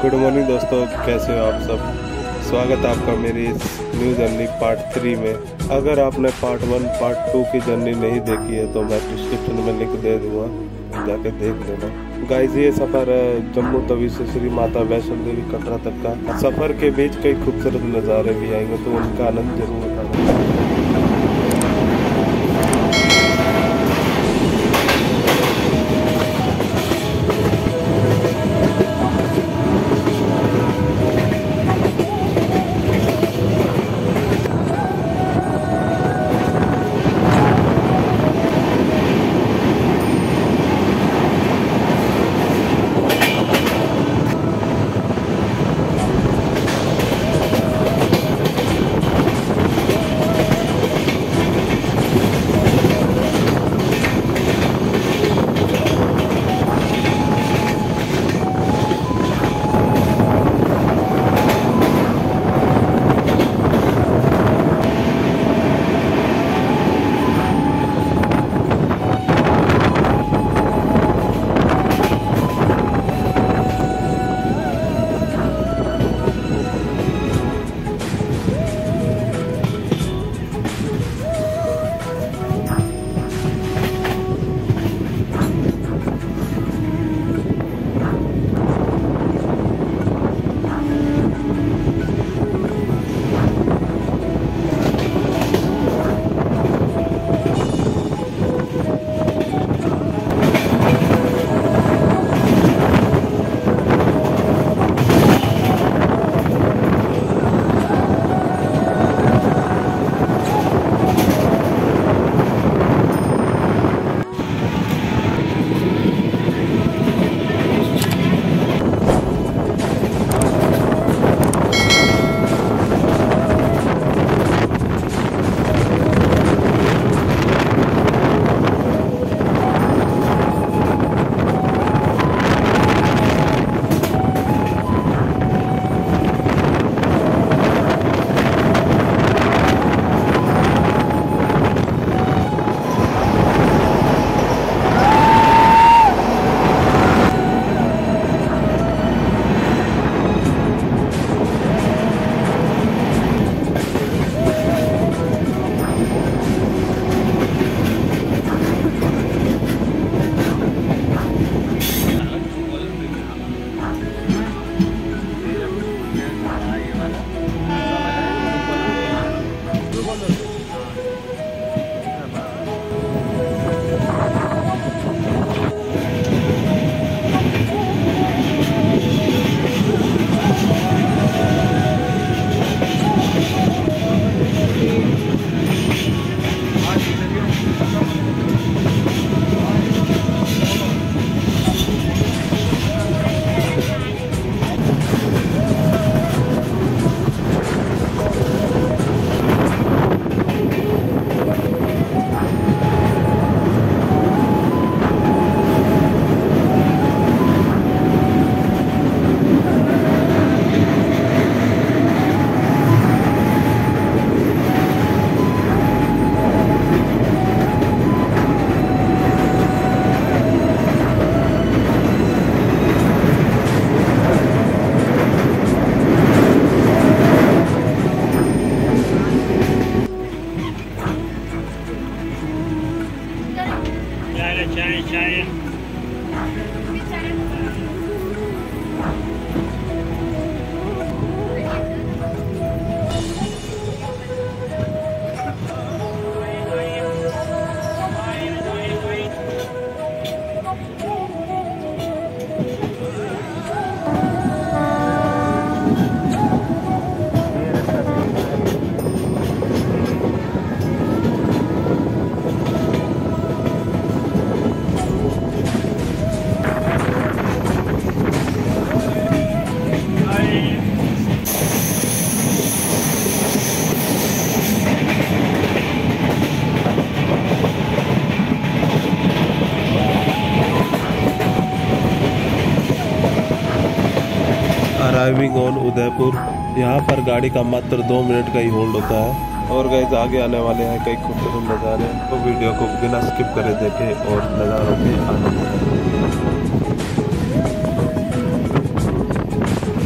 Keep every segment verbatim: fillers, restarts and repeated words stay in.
Good morning दोस्तों, कैसे हो आप सब। स्वागत है आपका मेरी इस न्यू जर्नी पार्ट थ्री में। अगर आपने पार्ट वन पार्ट टू की जर्नी नहीं देखी है तो मैं डिस्क्रिप्शन में लिंक दे दूंगा, जाके देख लेना। गाइस, ये सफ़र है जम्मू तवी से श्री माता वैष्णो देवी कटरा तक का। सफ़र के बीच कई खूबसूरत नज़ारे भी आएंगे तो उनका आनंद जरूर उठाना। चाय चाय अराइविंग ऑन उदयपुर। यहाँ पर गाड़ी का मात्र दो मिनट का ही होल्ड होता है। और गाइस, आगे आने वाले हैं कई खूबसूरत नज़ारे, तो वीडियो को बिना स्किप करे देखें और नज़ारों के आनंद लें।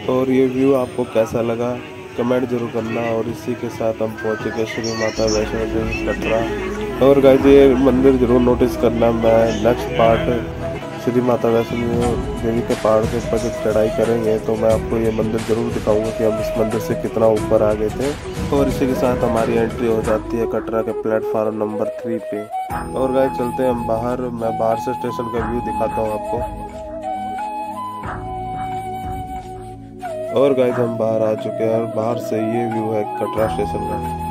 और ये व्यू आपको कैसा लगा कमेंट जरूर करना। और इसी के साथ हम पहुँच चुके श्री माता वैष्णो देवी कटरा। और गाइस ये मंदिर जरूर नोटिस करना। मैं नेक्स्ट पार्ट श्री माता वैष्णो देवी के पहाड़ के ऊपर जब चढ़ाई करेंगे तो मैं आपको ये मंदिर जरूर दिखाऊंगा कि हम इस मंदिर से कितना ऊपर आ गए थे। और इसी के साथ हमारी एंट्री हो जाती है कटरा के प्लेटफार्म नंबर थ्री पे। और गाइस चलते हैं हम बाहर। मैं बाहर से स्टेशन का व्यू दिखाता हूँ आपको। और गाइस हम बाहर आ चुके हैं और बाहर से ये व्यू है कटरा स्टेशन का।